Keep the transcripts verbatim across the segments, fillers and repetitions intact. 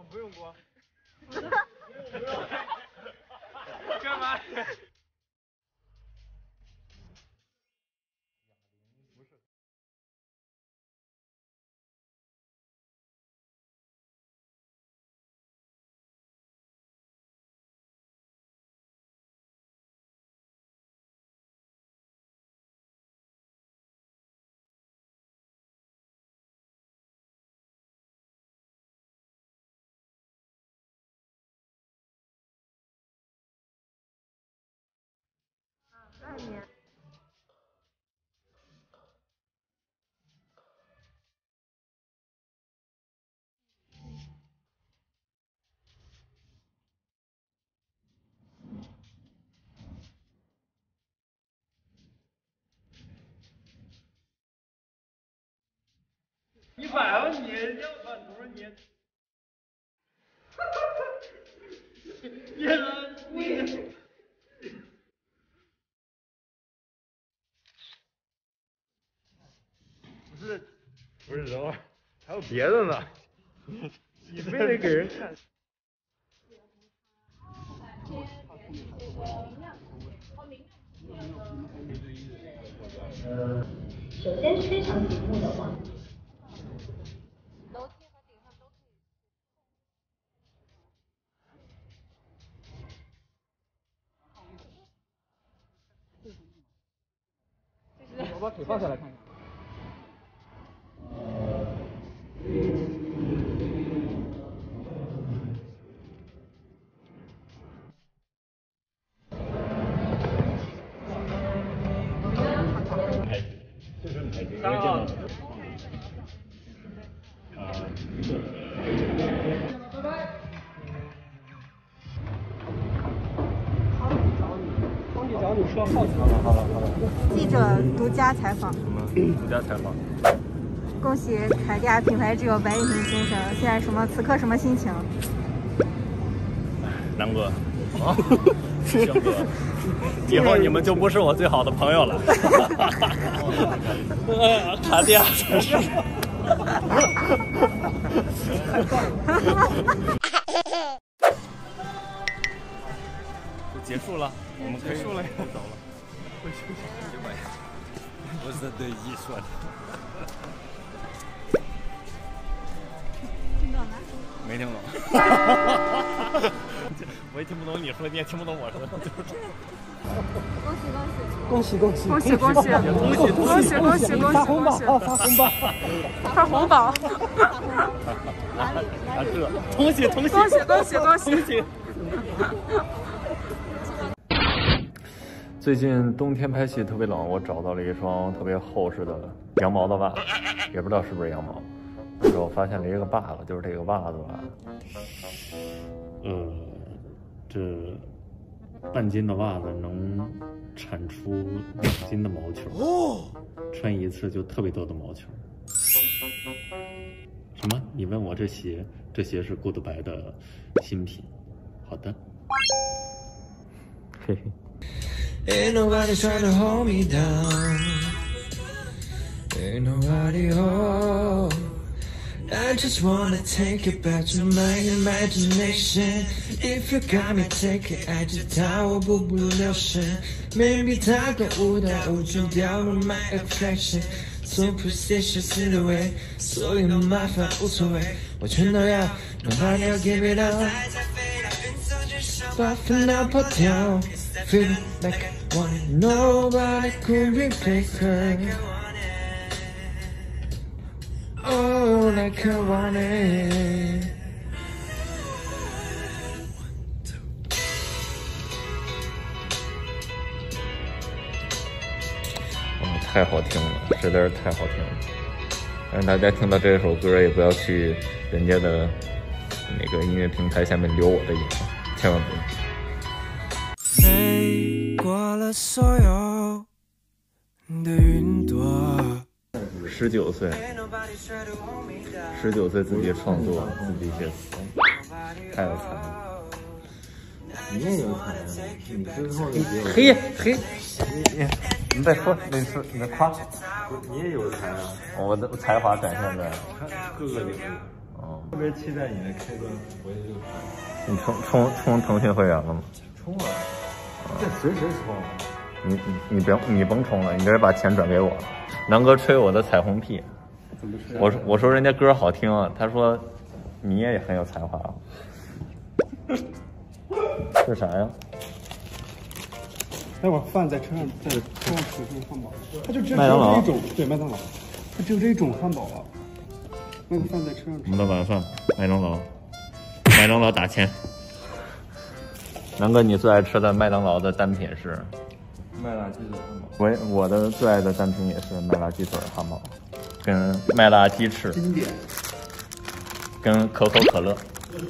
不用播。干嘛？ 二年。 一百万年，要把多少年？你你。不是，不是，等会儿还有别的呢，你非得给人看。 呃，首先是非常醒目的网。 楼梯和顶上都可以。 我把腿放下来看看。三号。拜拜。方姐找你说好奇。好了好了好了。 记者独家采访。 什么？独家采访。 恭喜凯迪亚品牌只有白一鸣先生，现在什么此刻什么心情？ 南哥。啊。行哥。以后你们就不是我最好的朋友了。卡地亚真是。就结束了，我们可以结束了， 走了。 我休息一会儿。 不是对艺术的。 听懂了？ 没听懂。我也听不懂你说，你也听不懂我说，就是。 恭喜恭喜恭喜恭喜恭喜恭喜恭喜恭喜恭喜！ 发红包发红包发红包！ 哪里哪里？恭喜恭喜恭喜恭喜恭喜！ 最近冬天拍戏特别冷，我找到了一双特别厚实的羊毛的袜子，也不知道是不是羊毛。然后我发现了一个 bug， 就是这个袜子吧，呃，这半斤的袜子能产出两斤的毛球，哦，穿一次就特别多的毛球。什么？你问我这鞋？这鞋是 Goodbye 的新品。好的。嘿嘿。 Ain't nobody trying to hold me down. Ain't nobody home. I just wanna take it back to my imagination. If you got me, take it. 爱知道我步步流星 Maybe 它跟舞蹈无中掉入 my affection. Superstitious in the way. 所有的麻烦无所谓，我全都要 Nobody will give it up. 把烦恼抛掉 Feel like I want it. Nobody could replace her. Oh, like I want it. 哇，太好听了，实在是太好听了。但是大家听到这首歌也不要去人家的那个音乐平台下面留我的言，千万不要。 飞过了所有的云朵。 十九岁，十九岁自己创作，自己写词，太有才了。 你也有才，你之后也有。 嘿嘿，你你再说，你说你再夸。 你也有才啊！ 我的才华展现在各个领域。 哦， 哦， 特别期待你的开端，我也就你充充充腾讯会员了吗？ 充了，这随时充。 你你你甭你甭充了，你直接把钱转给我。南哥吹我的彩虹屁， 怎么吹？ 我说我说人家歌好听啊，他说你也很有才华。这啥呀？ 待会儿饭在车上，在车上吃这个汉堡，它就只有麦当劳这一种，对麦当劳，它只有这一种汉堡了。那个饭在车上吃。 我们的晚饭，麦当劳，麦当劳打钱。南哥，你最爱吃的麦当劳的单品是？ 麦辣鸡腿汉堡。 我我的最爱的单品也是麦辣鸡腿汉堡，跟麦辣鸡翅， 经典， 跟可口可乐。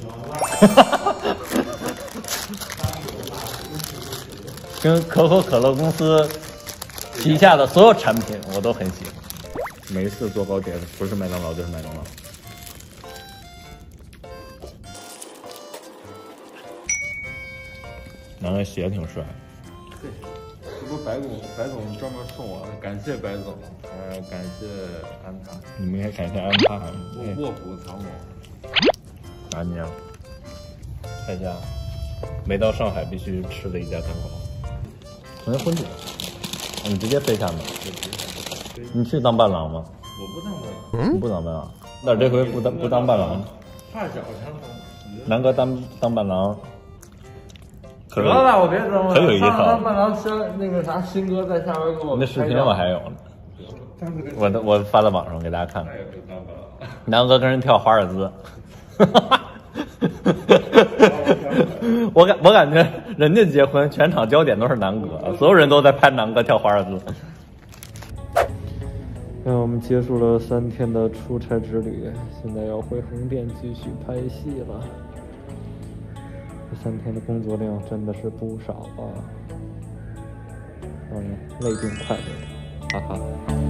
跟可口可乐公司旗下的所有产品我都很喜欢。每一次坐高铁不是麦当劳就是麦当劳。男的鞋挺帅。 对，这不白总白总专门送我的，感谢白总，还感谢安踏。 你们应该感谢安踏。 卧卧虎藏龙。 哪年？蔡家，没到上海必须吃的一家餐馆。同学婚礼，你直接飞下吗？你去当伴郎吗？ 我不当伴郎。 你不当伴郎？那这回不当不当伴郎？ 发小才当。 南哥当当伴郎。 得了，我别当了。 可有一套。 当伴郎先那个啥，新哥在下边给我。 那视频我还有呢。我的我发在网上给大家看。南哥跟人跳华尔兹。我感我感觉人家结婚全场焦点都是南哥，所有人都在拍南哥跳华尔兹。那我们结束了三天的出差之旅，现在要回横店继续拍戏了。这三天的工作量真的是不少啊，让人累并快乐，哈哈。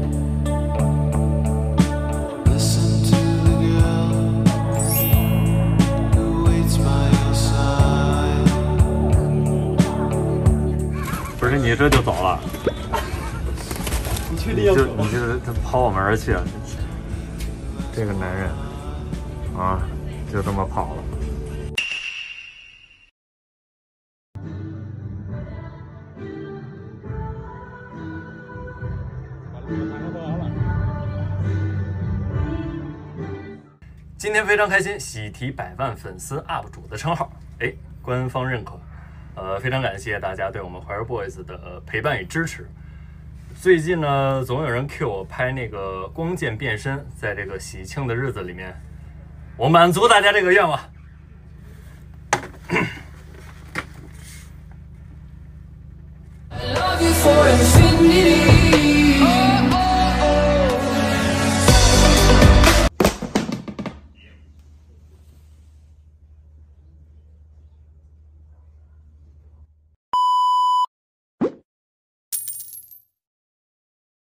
不是你这就走了？你确定要走？你这他跑我们而去啊！这个男人啊，就这么跑了。今天非常开心，喜提百万粉丝 U P 主的称号，哎，官方认可。呃，非常感谢大家对我们 Choir Boys 的陪伴与支持。最近呢，总有人 cue 我拍那个光剑变身，在这个喜庆的日子里面，我满足大家这个愿望。 I love you for